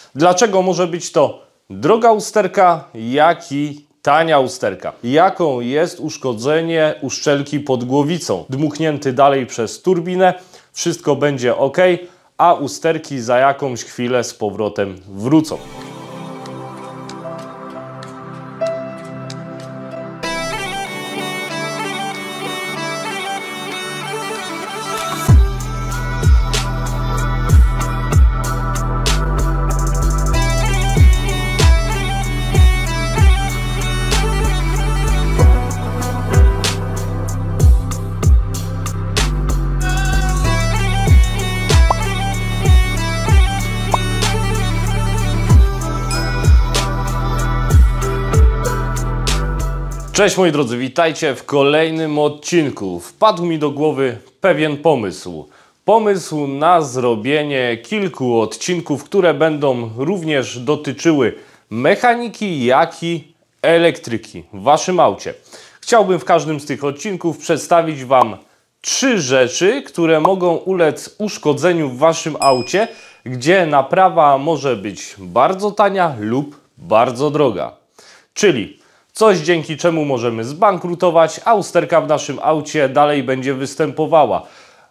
Dlaczego może być to droga usterka, jak i tania usterka? Jaką jest uszkodzenie uszczelki pod głowicą? Dmuchnięty dalej przez turbinę, wszystko będzie ok, a usterki za jakąś chwilę z powrotem wrócą. Cześć moi drodzy, witajcie w kolejnym odcinku. Wpadł mi do głowy pewien pomysł. Pomysł na zrobienie kilku odcinków, które będą również dotyczyły mechaniki, jak i elektryki w waszym aucie. Chciałbym w każdym z tych odcinków przedstawić wam 3 rzeczy, które mogą ulec uszkodzeniu w waszym aucie, gdzie naprawa może być bardzo tania lub bardzo droga. Czyli coś, dzięki czemu możemy zbankrutować, a usterka w naszym aucie dalej będzie występowała.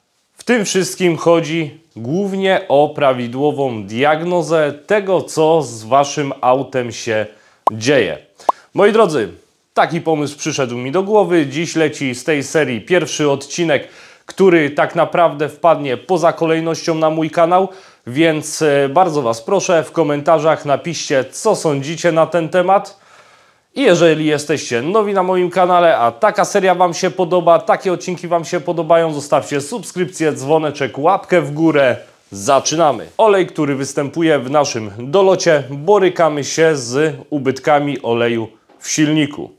W tym wszystkim chodzi głównie o prawidłową diagnozę tego, co z waszym autem się dzieje. Moi drodzy, taki pomysł przyszedł mi do głowy. Dziś leci z tej serii pierwszy odcinek, który tak naprawdę wpadnie poza kolejnością na mój kanał, więc bardzo was proszę, w komentarzach napiszcie, co sądzicie na ten temat. I jeżeli jesteście nowi na moim kanale, a taka seria wam się podoba, takie odcinki wam się podobają, zostawcie subskrypcję, dzwoneczek, łapkę w górę. Zaczynamy. Olej, który występuje w naszym dolocie, borykamy się z ubytkami oleju w silniku.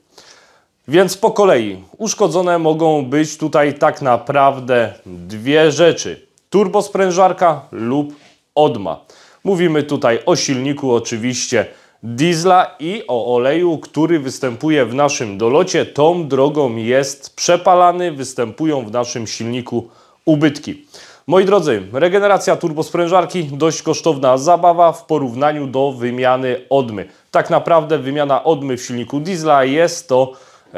Więc po kolei. Uszkodzone mogą być tutaj tak naprawdę dwie rzeczy. Turbosprężarka lub odma. Mówimy tutaj o silniku oczywiście diesla i o oleju, który występuje w naszym dolocie. Tą drogą jest przepalany, występują w naszym silniku ubytki. Moi drodzy, regeneracja turbosprężarki dość kosztowna zabawa w porównaniu do wymiany odmy. Tak naprawdę wymiana odmy w silniku diesla jest to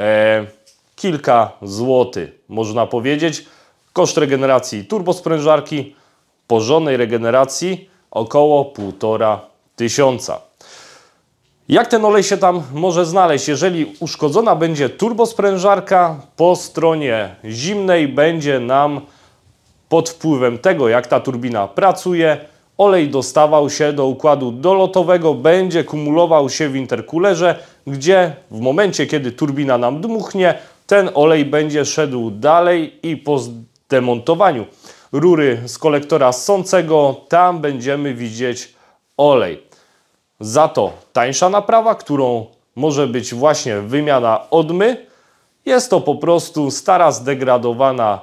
kilka złotych, można powiedzieć. Koszt regeneracji turbosprężarki, porządnej regeneracji około 1500. Jak ten olej się tam może znaleźć? Jeżeli uszkodzona będzie turbosprężarka, po stronie zimnej będzie nam pod wpływem tego, jak ta turbina pracuje, olej dostawał się do układu dolotowego, będzie kumulował się w interkulerze, gdzie w momencie, kiedy turbina nam dmuchnie, ten olej będzie szedł dalej i po zdemontowaniu rury z kolektora ssącego, tam będziemy widzieć olej. Za to tańsza naprawa, którą może być właśnie wymiana odmy. Jest to po prostu stara, zdegradowana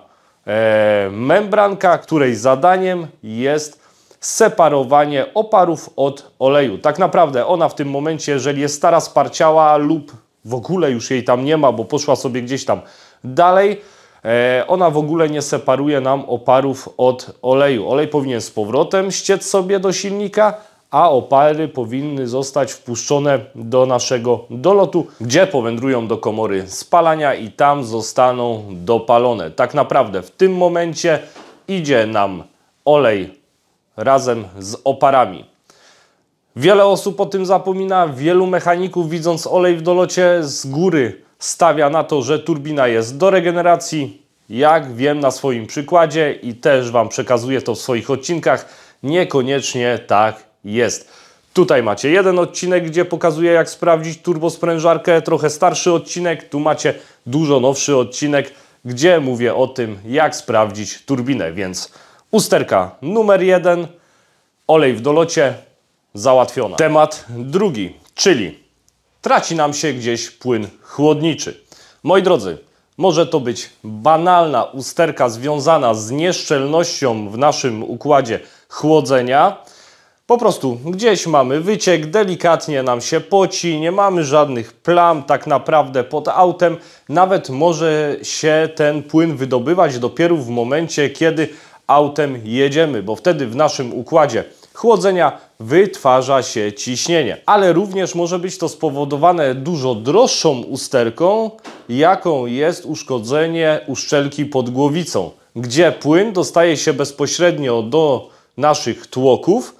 membranka, której zadaniem jest separowanie oparów od oleju. Tak naprawdę ona w tym momencie, jeżeli jest stara, sparciała lub w ogóle już jej tam nie ma, bo poszła sobie gdzieś tam dalej, ona w ogóle nie separuje nam oparów od oleju. Olej powinien z powrotem ściec sobie do silnika, a opary powinny zostać wpuszczone do naszego dolotu, gdzie powędrują do komory spalania i tam zostaną dopalone. Tak naprawdę w tym momencie idzie nam olej razem z oparami. Wiele osób o tym zapomina, wielu mechaników, widząc olej w dolocie, z góry stawia na to, że turbina jest do regeneracji. Jak wiem na swoim przykładzie i też wam przekazuję to w swoich odcinkach, niekoniecznie tak jest. Tutaj macie jeden odcinek, gdzie pokazuję, jak sprawdzić turbosprężarkę, trochę starszy odcinek. Tu macie dużo nowszy odcinek, gdzie mówię o tym, jak sprawdzić turbinę. Więc usterka numer 1, olej w dolocie, załatwiona. Temat drugi, czyli traci nam się gdzieś płyn chłodniczy. Moi drodzy, może to być banalna usterka związana z nieszczelnością w naszym układzie chłodzenia. Po prostu gdzieś mamy wyciek, delikatnie nam się poci, nie mamy żadnych plam tak naprawdę pod autem. Nawet może się ten płyn wydobywać dopiero w momencie, kiedy autem jedziemy, bo wtedy w naszym układzie chłodzenia wytwarza się ciśnienie. Ale również może być to spowodowane dużo droższą usterką, jaką jest uszkodzenie uszczelki pod głowicą, gdzie płyn dostaje się bezpośrednio do naszych tłoków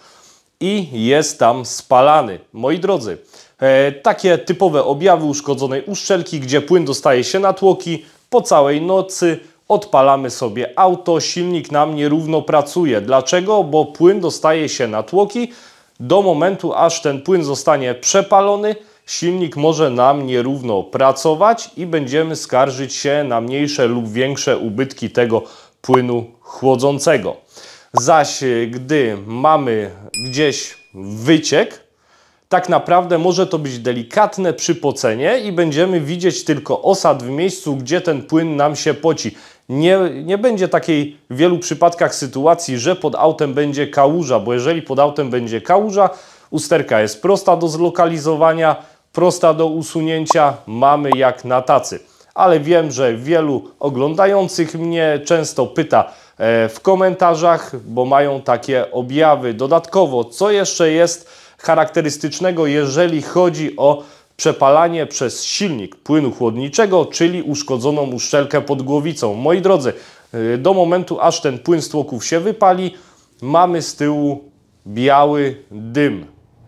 i jest tam spalany. Moi drodzy, takie typowe objawy uszkodzonej uszczelki, gdzie płyn dostaje się na tłoki, po całej nocy odpalamy sobie auto, silnik nam nierówno pracuje. Dlaczego? Bo płyn dostaje się na tłoki, do momentu aż ten płyn zostanie przepalony, silnik może nam nierówno pracować i będziemy skarżyć się na mniejsze lub większe ubytki tego płynu chłodzącego. Zaś gdy mamy gdzieś wyciek, tak naprawdę może to być delikatne przypocenie i będziemy widzieć tylko osad w miejscu, gdzie ten płyn nam się poci. Nie będzie takiej w wielu przypadkach sytuacji, że pod autem będzie kałuża, bo jeżeli pod autem będzie kałuża, usterka jest prosta do zlokalizowania, prosta do usunięcia, mamy jak na tacy. Ale wiem, że wielu oglądających mnie często pyta w komentarzach, bo mają takie objawy. Dodatkowo, co jeszcze jest charakterystycznego, jeżeli chodzi o przepalanie przez silnik płynu chłodniczego, czyli uszkodzoną uszczelkę pod głowicą. Moi drodzy, do momentu aż ten płyn z tłoków się wypali, mamy z tyłu biały dym.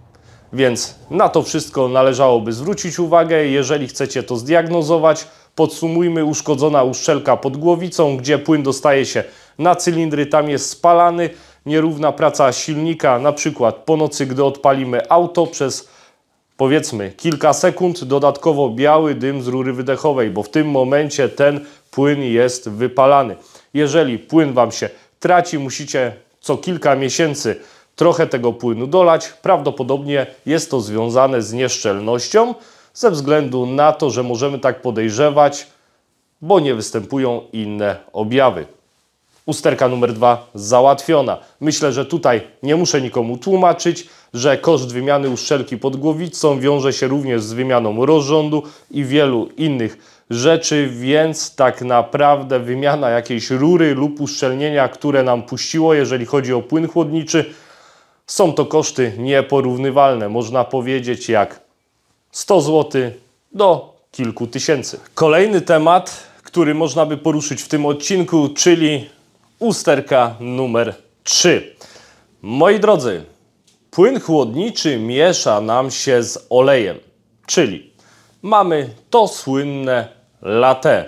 Więc na to wszystko należałoby zwrócić uwagę. Jeżeli chcecie to zdiagnozować, podsumujmy: uszkodzona uszczelka pod głowicą, gdzie płyn dostaje się na cylindry, tam jest spalany, nierówna praca silnika, na przykład po nocy, gdy odpalimy auto, przez powiedzmy kilka sekund, dodatkowo biały dym z rury wydechowej, bo w tym momencie ten płyn jest wypalany. Jeżeli płyn Wam się traci, musicie co kilka miesięcy trochę tego płynu dolać, prawdopodobnie jest to związane z nieszczelnością, ze względu na to, że możemy tak podejrzewać, bo nie występują inne objawy. Usterka numer 2 załatwiona. Myślę, że tutaj nie muszę nikomu tłumaczyć, że koszt wymiany uszczelki pod głowicą wiąże się również z wymianą rozrządu i wielu innych rzeczy, więc tak naprawdę wymiana jakiejś rury lub uszczelnienia, które nam puściło, jeżeli chodzi o płyn chłodniczy, są to koszty nieporównywalne. Można powiedzieć jak 100 zł do kilku tysięcy. Kolejny temat, który można by poruszyć w tym odcinku, czyli usterka numer 3. Moi drodzy, płyn chłodniczy miesza nam się z olejem, czyli mamy to słynne latte.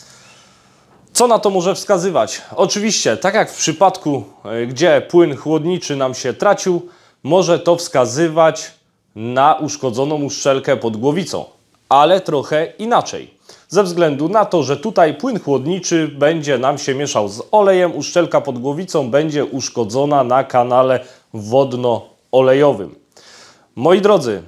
Co na to może wskazywać? Oczywiście, tak jak w przypadku, gdzie płyn chłodniczy nam się tracił, może to wskazywać na uszkodzoną uszczelkę pod głowicą, ale trochę inaczej. Ze względu na to, że tutaj płyn chłodniczy będzie nam się mieszał z olejem, uszczelka pod głowicą będzie uszkodzona na kanale wodno-olejowym. Moi drodzy,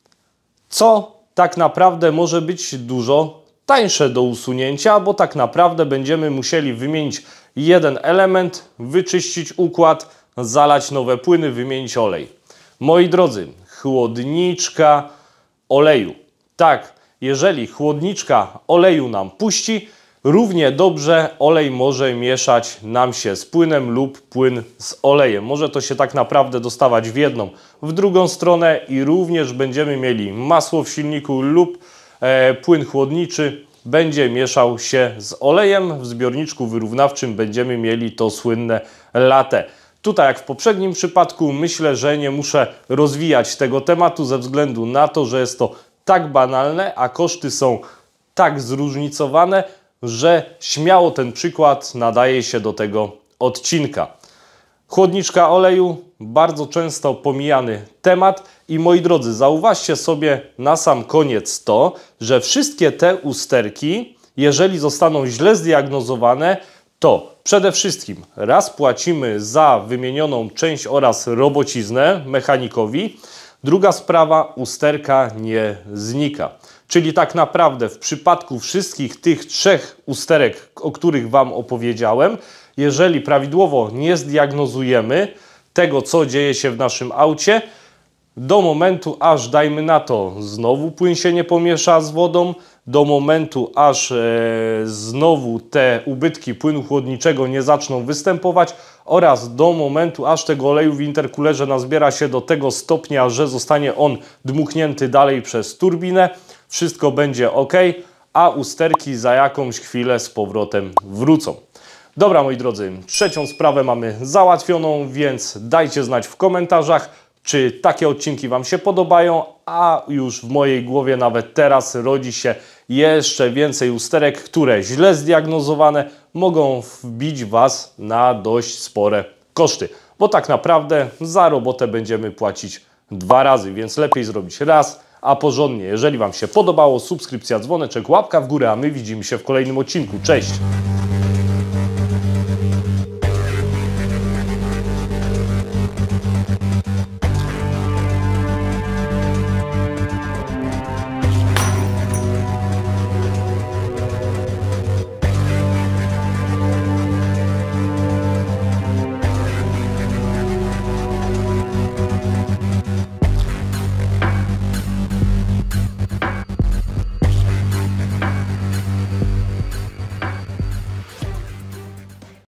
co tak naprawdę może być dużo tańsze do usunięcia, bo tak naprawdę będziemy musieli wymienić jeden element, wyczyścić układ, zalać nowe płyny, wymienić olej. Moi drodzy, chłodniczka oleju. Tak, jeżeli chłodniczka oleju nam puści, równie dobrze olej może mieszać nam się z płynem lub płyn z olejem. Może to się tak naprawdę dostawać w jedną, w drugą stronę i również będziemy mieli masło w silniku lub płyn chłodniczy będzie mieszał się z olejem. W zbiorniczku wyrównawczym będziemy mieli to słynne latte. Tutaj, jak w poprzednim przypadku, myślę, że nie muszę rozwijać tego tematu ze względu na to, że jest to tak banalne, a koszty są tak zróżnicowane, że śmiało ten przykład nadaje się do tego odcinka. Chłodniczka oleju, bardzo często pomijany temat i moi drodzy, zauważcie sobie na sam koniec to, że wszystkie te usterki, jeżeli zostaną źle zdiagnozowane, to przede wszystkim raz płacimy za wymienioną część oraz robociznę mechanikowi, druga sprawa, usterka nie znika. Czyli tak naprawdę w przypadku wszystkich tych 3 usterek, o których Wam opowiedziałem, jeżeli prawidłowo nie zdiagnozujemy tego, co dzieje się w naszym aucie, do momentu aż, dajmy na to, znowu płyn się nie pomiesza z wodą, do momentu aż znowu te ubytki płynu chłodniczego nie zaczną występować, oraz do momentu, aż tego oleju w interkulerze nazbiera się do tego stopnia, że zostanie on dmuchnięty dalej przez turbinę. Wszystko będzie ok, a usterki za jakąś chwilę z powrotem wrócą. Dobra, moi drodzy, trzecią sprawę mamy załatwioną, więc dajcie znać w komentarzach, czy takie odcinki Wam się podobają, a już w mojej głowie nawet teraz rodzi się jeszcze więcej usterek, które źle zdiagnozowane mogą wbić Was na dość spore koszty. Bo tak naprawdę za robotę będziemy płacić 2 razy, więc lepiej zrobić raz, a porządnie. Jeżeli Wam się podobało, subskrypcja, dzwoneczek, łapka w górę, a my widzimy się w kolejnym odcinku. Cześć!